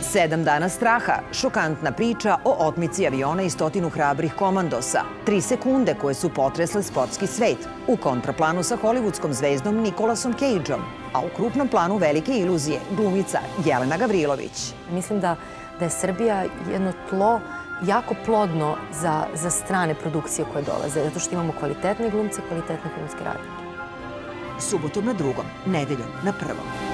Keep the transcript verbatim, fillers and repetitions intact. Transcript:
Sedam dana straha, šokantna priča o otmici aviona i stotinu hrabrih komandosa. Tri sekunde koje su potresle sportski svet. U kontraplanu sa hollywoodskom zvezdom Nicolasom Cageom, a u krupnom planu velike iluzije glumica Jelena Gavrilović. Mislim da je Srbija jedno tlo jako plodno za strane produkcije koje dolaze, zato što imamo kvalitetne glumce, kvalitetne filmske radnike. Subotom na drugom, nedeljom na prvom.